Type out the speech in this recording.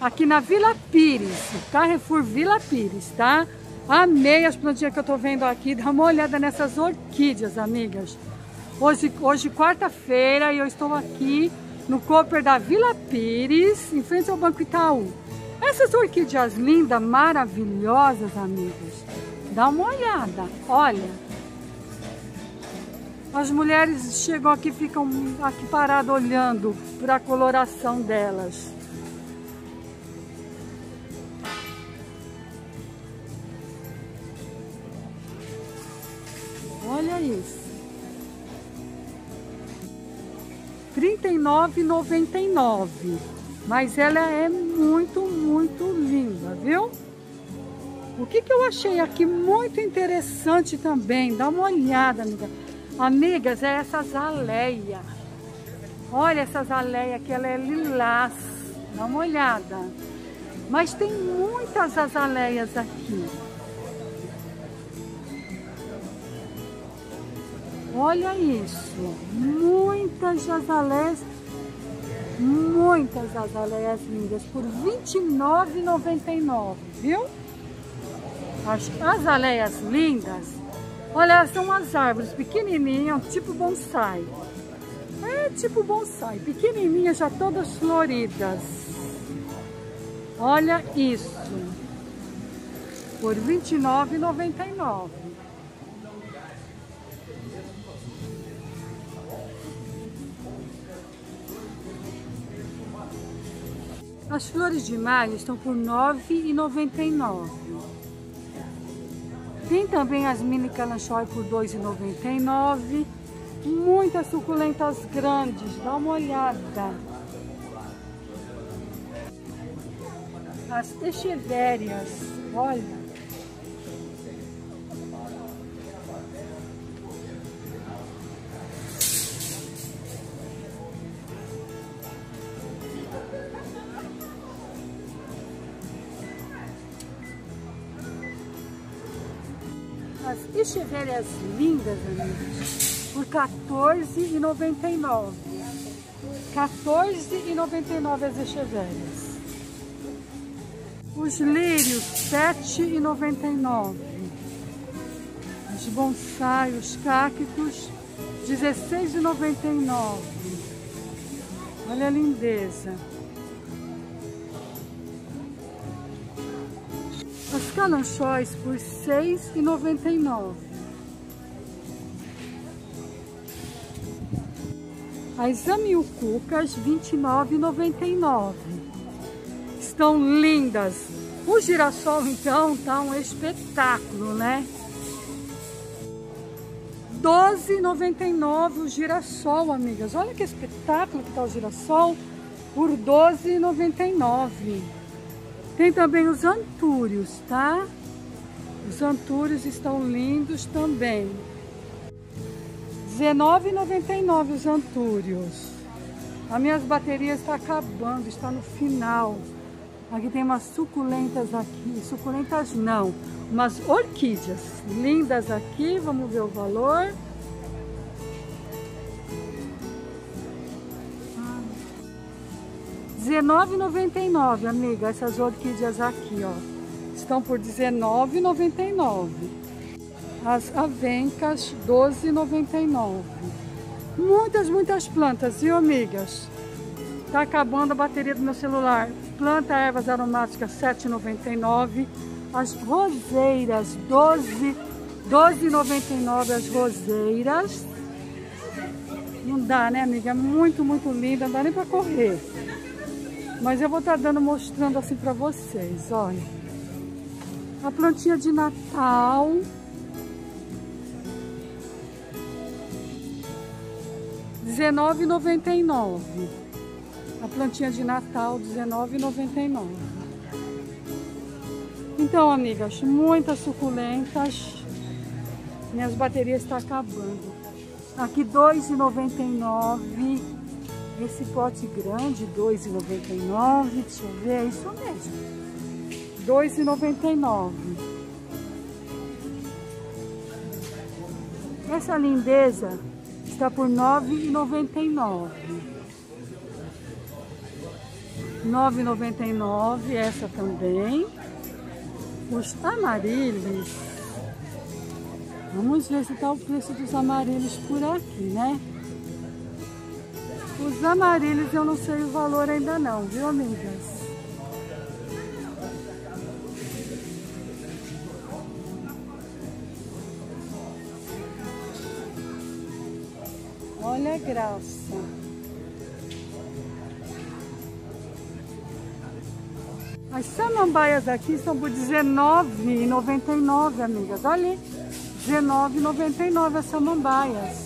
aqui na Vila Pires, Carrefour Vila Pires, tá? Amei as plantinhas que eu tô vendo aqui. Dá uma olhada nessas orquídeas, amigas. Hoje quarta-feira, e eu estou aqui no Cooper da Vila Pires, em frente ao Banco Itaú. Essas orquídeas lindas, maravilhosas, amigas. Dá uma olhada, olha. As mulheres chegam aqui, ficam aqui paradas olhando para a coloração delas. Olha isso. R$ 39,99. Mas ela é muito, muito linda, viu? O que eu achei aqui muito interessante também, dá uma olhada, amiga. Amigas, é essa azaleia. Olha essa azaleia aqui, ela é lilás. Dá uma olhada. Mas tem muitas azaleias aqui. Olha isso. Muitas azaleias lindas por R$ 29,99, viu? As azaleias lindas, olha, são as árvores pequenininhas, tipo bonsai. É tipo bonsai, pequenininhas, já todas floridas. Olha isso, por R$ 29,99. As flores de maio estão por R$ 9,99. Tem também as mini calanchoe por R$ 2,99. Muitas suculentas grandes, dá uma olhada. As echevérias, olha. As echevérias lindas, amigos, por R$ 14,99. R$ 14,99 as echevérias. Os lírios, R$ 7,99. Os bonsai, os cactos, R$ 16,99. Olha a lindeza. As calanchóis por R$ 6,99. As amiucucas, R$ 29,99. Estão lindas. O girassol, então, tá um espetáculo, né? R$ 12,99 o girassol, amigas. Olha que espetáculo que tá o girassol por R$ 12,99. Tem também os antúrios, tá? Os antúrios estão lindos também. R$ 19,99 os antúrios. As minhas baterias estão acabando, está no final. Aqui tem umas suculentas aqui. Suculentas não, umas orquídeas lindas aqui. Vamos ver o valor. R$19,99, amiga, essas orquídeas aqui, ó, estão por R$19,99. As avencas, R$12,99. Muitas plantas, viu, amigas? Tá acabando a bateria do meu celular. Planta ervas aromáticas, R$7,99. As roseiras, R$12,99 as roseiras. Não dá, né, amiga? É muito, muito linda, não dá nem pra correr. Mas eu vou estar mostrando assim para vocês, olha. A plantinha de Natal. R$19,99. A plantinha de Natal, R$19,99. Então, amigas, muitas suculentas. Minhas baterias estão acabando. Aqui R$2,99. Esse pote grande, R$2,99. Deixa eu ver, é isso mesmo. R$2,99. Essa lindeza está por R$9,99. R$ 9,99, essa também. Os amarelhos, vamos ver se está o preço dos amarelhos por aqui, né? Os amarelhos eu não sei o valor ainda não, viu, amigas? Olha a graça. As samambaias aqui são por R$19,99, amigas. Olha, R$19,99 as samambaias.